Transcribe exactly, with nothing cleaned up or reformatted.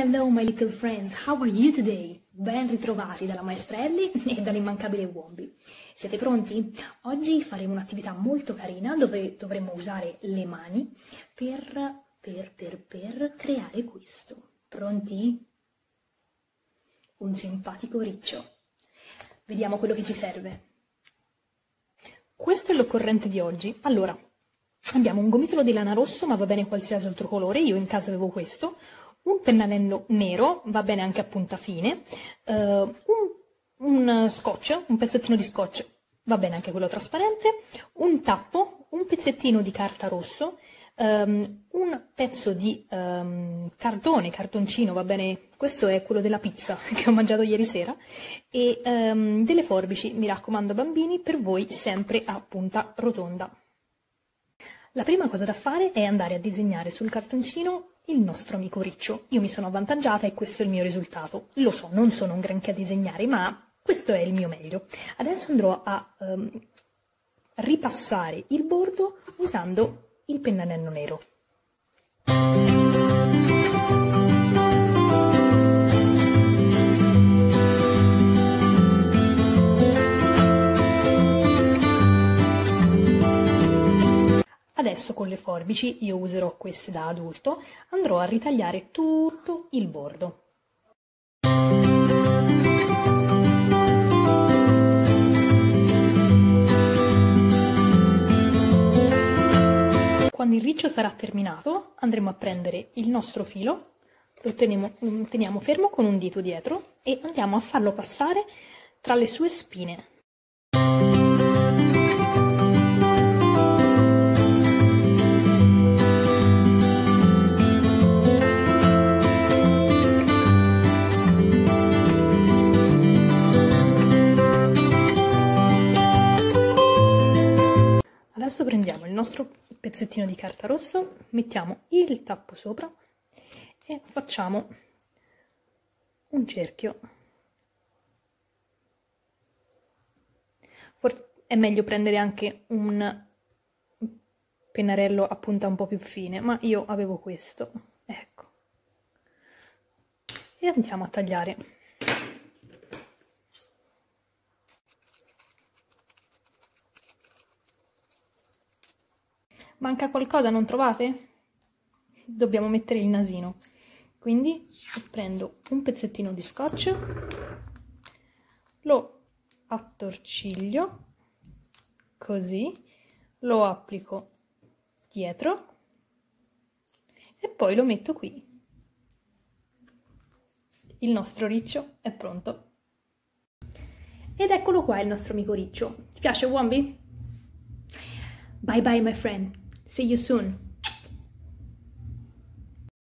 hello my little friends, how are you today? Ben ritrovati dalla maestra Ellie e dall'immancabile Wombi. Siete pronti? Oggi faremo un'attività molto carina dove dovremo usare le mani per, per, per, per creare questo. Pronti? Un simpatico riccio. Vediamo quello che ci serve. Questo è l'occorrente di oggi. Allora, abbiamo un gomitolo di lana rosso, ma va bene qualsiasi altro colore, io in casa avevo questo, un pennarello nero, va bene anche a punta fine, uh, un, un scotch, un pezzettino di scotch, va bene anche quello trasparente, un tappo, un pezzettino di carta rosso, um, un pezzo di um, cartone, cartoncino, va bene, questo è quello della pizza che ho mangiato ieri sera, e um, delle forbici, mi raccomando bambini, per voi sempre a punta rotonda. La prima cosa da fare è andare a disegnare sul cartoncino il nostro amico riccio. Io mi sono avvantaggiata e questo è il mio risultato. Lo so, non sono un granché a disegnare, ma questo è il mio meglio. Adesso andrò a um, ripassare il bordo usando il pennarello nero. Adesso con le forbici, io userò queste da adulto, andrò a ritagliare tutto il bordo. Quando il riccio sarà terminato, andremo a prendere il nostro filo, lo teniamo, lo teniamo fermo con un dito dietro e andiamo a farlo passare tra le sue spine. Adesso prendiamo il nostro pezzettino di carta rosso, mettiamo il tappo sopra e facciamo un cerchio. Forse è meglio prendere anche un pennarello a punta un po' più fine, ma io avevo questo, ecco. E andiamo a tagliare. Manca qualcosa, non trovate? Dobbiamo mettere il nasino. Quindi prendo un pezzettino di scotch, lo attorciglio, così, lo applico dietro e poi lo metto qui. Il nostro riccio è pronto. Ed eccolo qua il nostro amico riccio. Ti piace, Wombi? Bye bye, my friend. See you soon.